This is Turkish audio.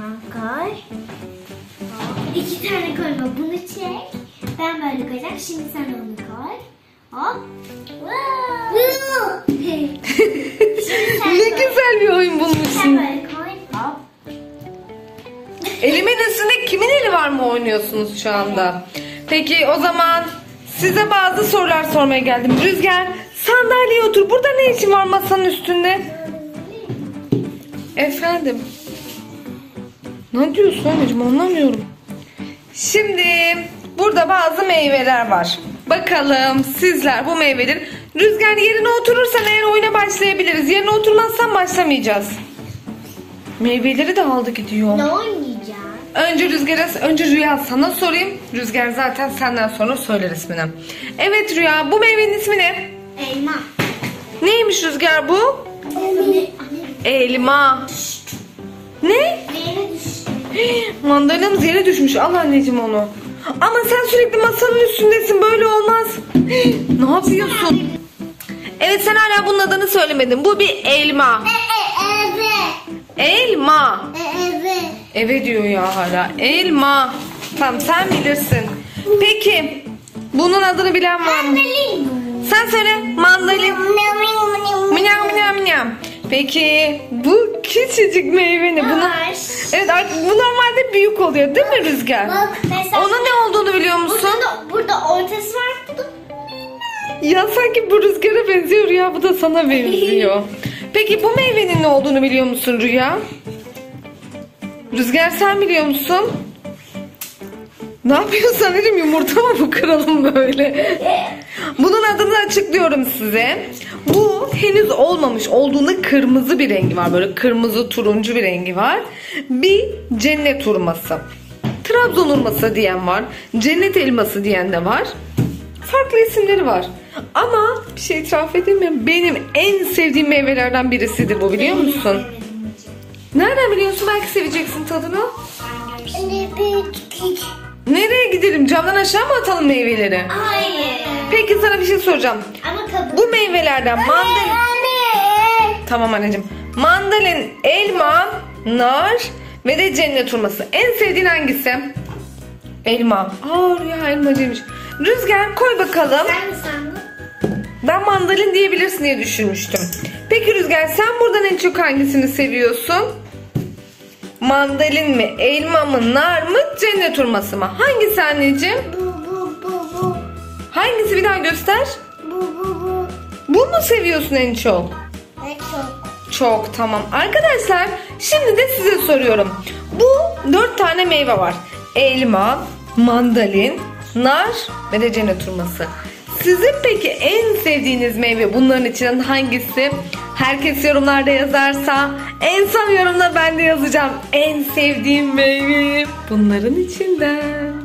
Tamam, koy. Hop. 2 tane koyma, bunu çek. Ben böyle koyacağım. Şimdi sen onu koy. Hop. Ne güzel bir oyun Sen bulmuşsun. böyle koy. Hop. Elimin üstünde kimin eli var mı oynuyorsunuz şu anda? Peki o zaman size bazı sorular sormaya geldim. Rüzgar, sandalyeye otur. Burada ne işin var masanın üstünde? Efendim? Ne diyorsun anneciğim, anlamıyorum. Şimdi burada bazı meyveler var. Bakalım sizler bu meyveleri... Rüzgar, yerine oturursan eğer oyuna başlayabiliriz. Yerine oturmazsan başlamayacağız. Meyveleri de aldı gidiyor. Ne oynayacağız? Önce Rüya sana sorayım. Rüzgar zaten senden sonra söyler ismini. Evet Rüya, bu meyvenin ismi ne? Elma. Neymiş Rüzgar bu? Elma. Ne? Meyve düştü. Mandalinamız yere düşmüş. Al anneciğim onu. Ama sen sürekli masanın üstündesin. Böyle olmaz. Ne yapıyorsun? Evet, sen hala bunun adını söylemedin. Bu bir elma. Elma. Evet diyor ya hala. Elma. Tamam, sen bilirsin. Peki bunun adını bilen var mı? Sen söyle. Mandalin. Minyam minyam minyam. Peki bu küçücük meyve ne? Bunu... Evet, artık bu normalde büyük oluyor değil mi Rüzgar? Bak, mesela... Onun ne olduğunu biliyor musun? Burada ortası var. Burada... Ya sanki bu Rüzgar'a benziyor ya, bu da sana benziyor. Peki bu meyvenin ne olduğunu biliyor musun Rüya? Rüzgar, sen biliyor musun? Ne yapıyorsun anneciğim, yumurta mı bu, kıralım böyle? Bunun adını açıklıyorum size. Bu henüz olmamış olduğunda kırmızı bir rengi var. Böyle kırmızı turuncu bir rengi var. Bir cennet hurması. Trabzon hurması diyen var. Cennet elması diyen de var. Farklı isimleri var. Ama bir şey itiraf edeyim mi? Benim en sevdiğim meyvelerden birisidir bu, biliyor musun? Nereden biliyorsun? Belki seveceksin tadını. Nereye gidelim? Camdan aşağı mı atalım meyveleri? Hayır. Peki sana bir şey soracağım. Ama kabuk. Bu meyvelerden mandalin... Tamam anneciğim. Mandalin, elma, nar ve de cennet hurması. En sevdiğin hangisi? Elma. Aa, Rüya elmacıymış. Rüzgar, koy bakalım. Sen mi sandın? Ben mandalin diyebilirsin diye düşünmüştüm. Peki Rüzgar, sen buradan en çok hangisini seviyorsun? Mandalin mi, elma mı, nar mı, cennet hurması mı? Hangisi anneciğim? Bu. Hangisi, bir daha göster. Bu. Bu mu seviyorsun en çok? Evet, çok. Çok, tamam. Arkadaşlar şimdi de size soruyorum. Bu 4 tane meyve var. Elma, mandalin, nar ve de cennet hurması. Sizin peki en sevdiğiniz meyve bunların içinden hangisi? Herkes yorumlarda yazarsa en son yorumda ben de yazacağım. En sevdiğim meyve bunların içinden.